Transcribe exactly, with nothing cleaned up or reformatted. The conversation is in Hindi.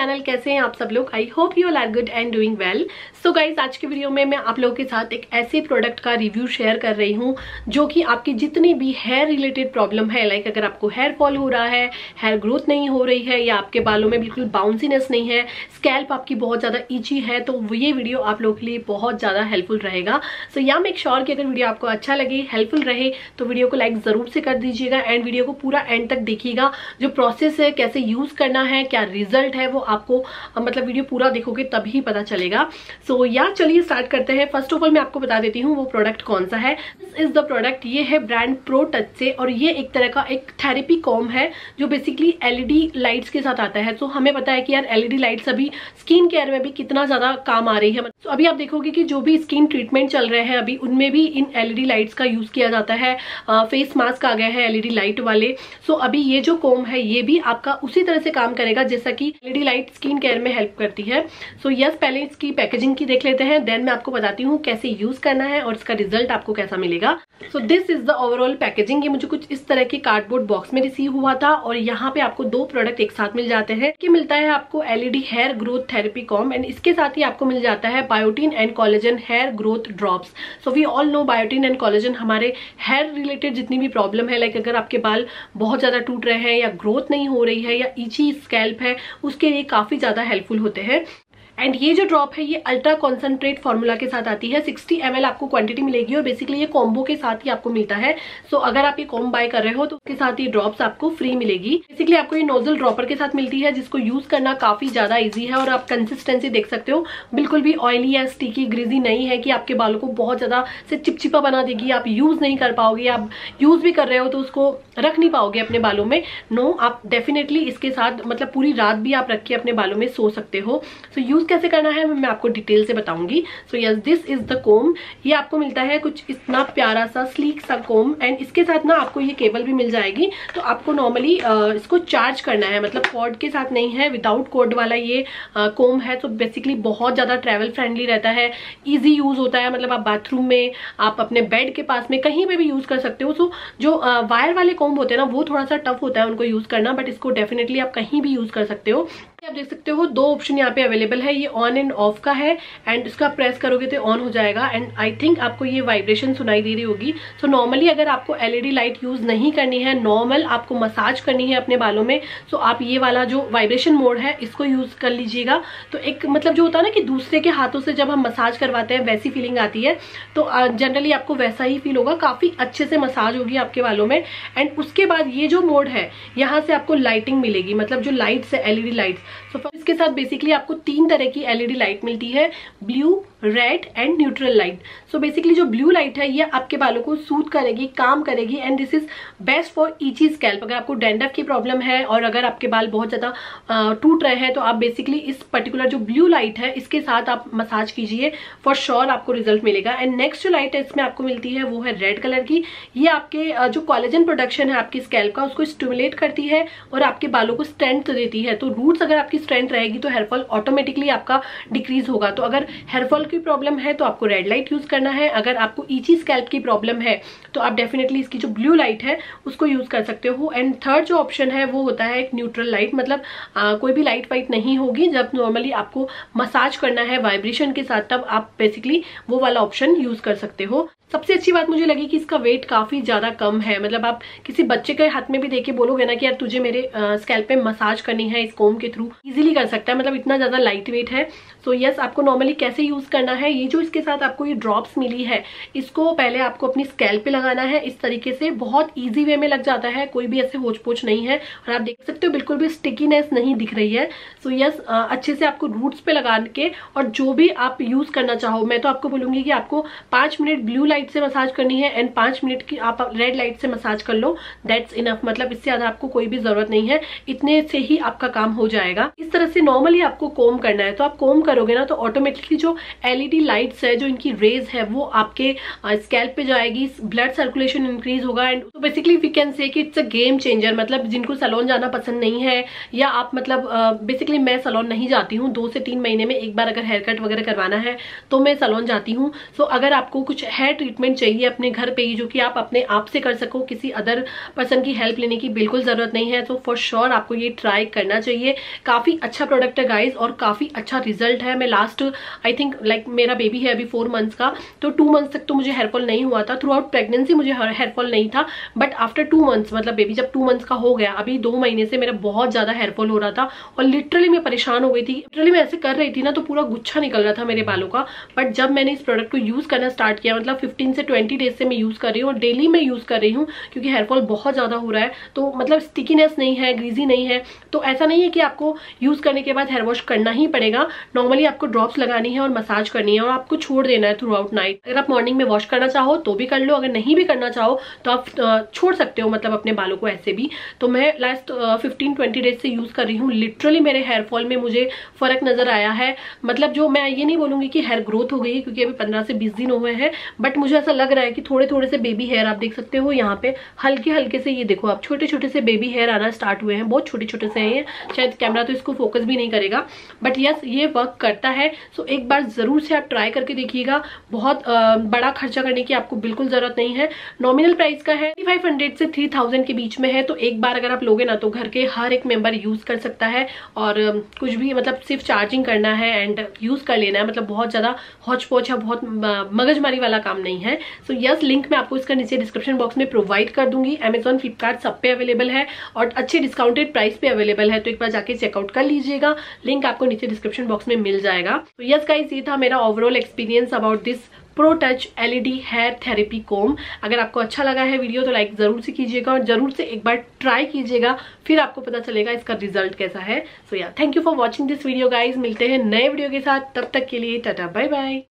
चैनल। कैसे हैं आप सब लोग? I hope you all are good and doing well. So guys, आज की वीडियो में मैं आप लोगों के साथ एक ऐसे प्रोडक्ट का रिव्यू शेयर कर रही हूँ जो कि आपकी जितनी भी हेयर रिलेटेड प्रॉब्लम है, लाइक अगर आपको हेयर फॉल हो रहा है, हेयर ग्रोथ नहीं हो रही है, या आपके बालों में बिल्कुल बाउंसीनेस नहीं है, स्कैल्प आपकी बहुत ज्यादा इची है, तो ये वीडियो आप लोगों के लिए बहुत ज्यादा हेल्पफुल रहेगा। सो या मेक श्योर कि अगर वीडियो आपको अच्छा लगे, हेल्पफुल रहे, तो वीडियो को लाइक जरूर से कर दीजिएगा एंड वीडियो को पूरा एंड तक देखिएगा। जो प्रोसेस है, कैसे यूज करना है, क्या रिजल्ट है, वो आपको मतलब वीडियो पूरा देखोगे तभी पता चलेगा। सो so, या चलिए स्टार्ट करते हैं। फर्स्ट ऑफ ऑल मैं आपको बता देती हूँ वो प्रोडक्ट कौन सा है। This is the product. ये है ब्रांड प्रो टच से, और ये एक तरह का एक थेरेपी कॉम है जो बेसिकली एलईडी लाइट्स के साथ आता है। तो so, हमें पता है कि यार एलईडी लाइट्स अभी स्किन केयर में भी कितना ज्यादा काम आ रही है। तो so, अभी आप देखोगे कि जो भी स्किन ट्रीटमेंट चल रहे हैं अभी, उनमें भी इन एलईडी लाइट्स का यूज किया जाता है। फेस मास्क आ गए हैं एलईडी लाइट वाले। सो so, अभी ये जो कॉम है ये भी आपका उसी तरह से काम करेगा जैसा कि एलईडी लाइट स्किन केयर में हेल्प करती है। सो so, यस, पहले इसकी पैकेजिंग की देख लेते हैं, देन मैं आपको बताती हूँ कैसे यूज करना है और इसका रिजल्ट आपको कैसा मिलेगा। So this is the overall packaging. ये मुझे कुछ इस तरह के कार्डबोर्ड बॉक्स में रिसीव हुआ था, और यहाँ पे आपको दो प्रोडक्ट एक साथ मिल जाते हैं। कि मिलता है आपको LED hair growth therapy comb, and इसके साथ ही आपको मिल जाता है biotin and collagen hair growth drops. So we all know biotin and collagen हमारे हेयर रिलेटेड जितनी भी प्रॉब्लम है, लाइक अगर आपके बाल बहुत ज्यादा टूट रहे हैं, या ग्रोथ नहीं हो रही है, या इची स्कैल्प है, उसके लिए काफी ज्यादा हेल्पफुल होते हैं। एंड ये जो ड्रॉप है ये अल्ट्रा कॉन्सेंट्रेट फॉर्मूला के साथ आती है। सिक्सटी एम एल आपको क्वांटिटी मिलेगी, और बेसिकली ये कॉम्बो के साथ ही आपको मिलता है। सो so, अगर आप ये कॉम्बो बाय कर रहे हो तो उसके साथ ये ड्रॉप्स आपको फ्री मिलेगी। बेसिकली आपको ये नोजल ड्रॉपर के साथ मिलती है, जिसको यूज करना काफी ज्यादा इजी है, और आप कंसिस्टेंसी देख सकते हो, बिल्कुल भी ऑयली या स्टिकी ग्रीजी नहीं है कि आपके बालों को बहुत ज्यादा से चिपचिपा बना देगी, आप यूज नहीं कर पाओगे, आप यूज भी कर रहे हो तो उसको रख नहीं पाओगे अपने बालों में। नो, आप डेफिनेटली इसके साथ मतलब पूरी रात भी आप रख के अपने बालों में सो सकते हो। सो so, यूज कैसे करना है मैं आपको डिटेल से बताऊंगी। So yes, this is the comb. ये आपको मिलता है कुछ इतना प्यारा सा स्लीक सा कोम, एंड इसके साथ ना आपको ये केबल भी मिल जाएगी। तो आपको नॉर्मली इसको चार्ज करना है, मतलब कॉर्ड के साथ नहीं है, विदाउट कॉर्ड वाला ये कोम है। तो बेसिकली बहुत ज्यादा ट्रेवल फ्रेंडली रहता है, इजी यूज होता है, मतलब आप बाथरूम में, आप अपने बेड के पास में, कहीं पे भी यूज कर सकते हो। सो जो वायर वाले कोम होते हैं ना, वो थोड़ा सा टफ होता है उनको यूज करना, बट इसको डेफिनेटली आप कहीं भी यूज कर सकते हो। आप देख सकते हो दो ऑप्शन यहाँ पे अवेलेबल है। ये ऑन एंड ऑफ का है, एंड इसका प्रेस करोगे तो ऑन हो जाएगा, एंड आई थिंक आपको ये वाइब्रेशन सुनाई दे रही होगी। सो so, नॉर्मली अगर आपको एलईडी लाइट यूज नहीं करनी है, नॉर्मल आपको मसाज करनी है अपने बालों में, सो so, आप ये वाला जो वाइब्रेशन मोड है इसको यूज कर लीजिएगा। तो एक मतलब जो होता है ना कि दूसरे के हाथों से जब हम मसाज करवाते हैं वैसी फीलिंग आती है, तो जनरली आपको वैसा ही फील होगा, काफी अच्छे से मसाज होगी आपके बालों में। एंड उसके बाद ये जो मोड है, यहाँ से आपको लाइटिंग मिलेगी, मतलब जो लाइट्स है एलईडी लाइट्स। सो so, इसके साथ बेसिकली आपको तीन तरह की एलईडी लाइट मिलती है, blue, red and neutral light. So basically जो ब्लू लाइट है ये आपके बालों को सूट करेगी, काम करेगी, and this is best for itchy scalp. अगर आपको डैंड्रफ की प्रॉब्लम है, और अगर आपके बाल बहुत ज्यादा टूट रहे हैं, तो आप बेसिकली इस पर्टिकुलर जो ब्लू लाइट है इसके साथ आप मसाज कीजिए, फॉर श्योर आपको रिजल्ट मिलेगा। एंड नेक्स्ट जो लाइट है इसमें आपको मिलती है वो है रेड कलर की। ये आपके जो कोलेजन प्रोडक्शन है आपकी स्कैल्प का, उसको स्टिमुलेट करती है और आपके बालों को स्ट्रेंथ देती है। तो रूट्स अगर आपकी स्ट्रेंथ रहेगी तो हेयरफॉल ऑटोमेटिकली आपका डिक्रीज होगा। तो अगर हेयरफॉल की प्रॉब्लम है तो आपको रेड लाइट यूज करना है, अगर आपको ईची स्कैल्प की प्रॉब्लम है तो आप डेफिनेटली इसकी जो ब्लू लाइट है उसको यूज कर सकते हो। एंड थर्ड जो ऑप्शन है वो होता है एक न्यूट्रल लाइट, मतलब आ, कोई भी लाइट वाइट नहीं होगी। जब नॉर्मली आपको मसाज करना है वाइब्रेशन के साथ, तब आप बेसिकली वो वाला ऑप्शन यूज कर सकते हो। सबसे अच्छी बात मुझे लगी कि इसका वेट काफी ज्यादा कम है, मतलब आप किसी बच्चे के हाथ में भी देके बोलोगे ना कि यार तुझे मेरे स्कैल्प पे मसाज करनी है इस कोम के थ्रू, इजीली कर सकता है, मतलब इतना ज्यादा लाइट वेट है। सो यस, आपको नॉर्मली कैसे यूज करना है, ये जो इसके साथ आपको ये ड्रॉप्स मिली है, इसको पहले आपको अपनी स्कैल्प पे लगाना है इस तरीके से, बहुत ईजी वे में लग जाता है, कोई भी ऐसे होच पोच नहीं है, और आप देख सकते हो बिल्कुल भी स्टिकीनेस नहीं दिख रही है। सो यस, अच्छे से आपको रूट्स पे लगा के, और जो भी आप यूज करना चाहो, मैं तो आपको बोलूंगी कि आपको पांच मिनट ब्लू लाइट से मसाज करनी है, एंड पांच मिनट की आप रेड लाइट से मसाज कर लो, दैट्स इनफ। मतलब इससे ज्यादा आपको कोई भी जरूरत नहीं है, इतने से ही आपका काम हो जाएगा। इस तरह से नॉर्मली आपको कोम करना है, तो आप कोम करोगे ना तो ऑटोमेटिकली जो एलईडी लाइट्स है, जो इनकी रेज है, वो आपके स्कैल्प पे जाएगी, ब्लड सर्कुलेशन इंक्रीज होगा। एंड तो बेसिकली वी कैन से कि इट्स अ गेम चेंजर। मतलब जिनको सैलून जाना पसंद नहीं है, या आप मतलब बेसिकली uh, मैं सैलून नहीं जाती हूँ, दो से तीन महीने में एक बार अगर हेयर कट वगैरह करवाना है तो मैं सैलून जाती हूँ। सो so, अगर आपको कुछ हेयर ट्रीटमेंट चाहिए अपने घर पे ही, जो कि आप अपने आप से कर सको, किसी अदर पर्सन की हेल्प लेने की बिल्कुल जरूरत नहीं है। तो फॉर श्योर आपको ये ट्राई करना चाहिए। काफी अच्छा प्रोडक्ट है गाइज और काफी अच्छा रिजल्ट है। मैं लास्ट आई थिंक लाइक मेरा बेबी है अभी फोर मंथ्स का, तो टू मंथ्स तक तो मुझे हेयरफॉल नहीं हुआ था। थ्रू आउट प्रेगनेंसी मुझे हेयरफॉल नहीं था, बट आफ्टर टू मंथ्स मतलब बेबी जब टू मंथ्स का हो गया, अभी दो महीने से मेरा बहुत ज्यादा हेयरफॉल हो रहा था और लिटरली मैं परेशान हो गई थी। लिटरली मैं ऐसे कर रही थी ना तो पूरा गुच्छा निकल रहा था मेरे बालों का। बट जब मैंने इस प्रोडक्ट को यूज करना स्टार्ट किया, मतलब फिफ्टीन से ट्वेंटी डेज से मैं यूज कर रही हूँ और डेली मैं यूज कर रही हूँ, क्योंकि हेयरफॉल बहुत ज्यादा हो रहा है। तो मतलब स्टिकीनेस नहीं है, ग्रीजी नहीं है। तो ऐसा नहीं है कि आपको यूज करने के बाद हेयर वॉश करना ही पड़ेगा। नॉर्मली आपको ड्रॉप्स लगानी है और मसाज करनी है और आपको छोड़ देना है थ्रू आउट नाइट। अगर आप मॉर्निंग में वॉश करना चाहो तो भी कर लो, अगर नहीं भी करना चाहो तो आप छोड़ सकते हो, मतलब अपने बालों को ऐसे भी। तो मैं लास्ट फिफ्टीन ट्वेंटी डेज से यूज कर रही हूँ। लिटरली मेरे हेयर फॉल में मुझे फर्क नजर आया है। मतलब जो मैं ये नहीं बोलूंगी कि हेयर ग्रोथ हो गई है, क्योंकि अभी पंद्रह से बीस दिन हुए हैं, बट मुझे ऐसा लग रहा है कि थोड़े थोड़े से बेबी हेयर आप देख सकते हो यहाँ पे हल्के हल्के से, ये देखो आप छोटे छोटे से बेबी हेयर आना स्टार्ट हुए हैं। बहुत छोटे छोटे से हैं, शायद कैमरा तो इसको फोकस भी नहीं करेगा, बट यस ये वर्क करता है। सो एक बार जरूर से आप ट्राई करके देखिएगा। बहुत आ, बड़ा खर्चा करने की आपको बिल्कुल जरूरत नहीं है। नॉमिनल प्राइस का है फाइव हंड्रेड से थ्री थाउजेंड के बीच में है। तो एक बार अगर आप लोगे ना तो घर के हर एक मेंबर यूज कर सकता है और कुछ भी मतलब सिर्फ चार्जिंग करना है एंड यूज कर लेना है। मतलब बहुत ज्यादा हौच पौच या बहुत मगजमारी वाला काम नहीं है। सो so, यस लिंक मैं आपको इसका नीचे डिस्क्रिप्शन बॉक्स में प्रोवाइड कर दूंगी। अमेजॉन, फ्लिपकार्ट सब पे अवेलेबल है और अच्छे डिस्काउंटेड प्राइस पे अवेलेबल है। तो एक बार जाके चेकआउट कर लीजिएगा, लिंक आपको नीचे डिस्क्रिप्शन बॉक्स में मिल जाएगा। तो यस गाइस ये था मेरा overall experience about this Pro Touch LED hair therapy comb. अगर आपको अच्छा लगा है वीडियो तो लाइक जरूर से कीजिएगा और जरूर से एक बार ट्राई कीजिएगा, फिर आपको पता चलेगा इसका रिजल्ट कैसा है। So yeah thank you for watching this video guys. मिलते हैं नए वीडियो के साथ, तब तक के लिए टाटा बाय बाय।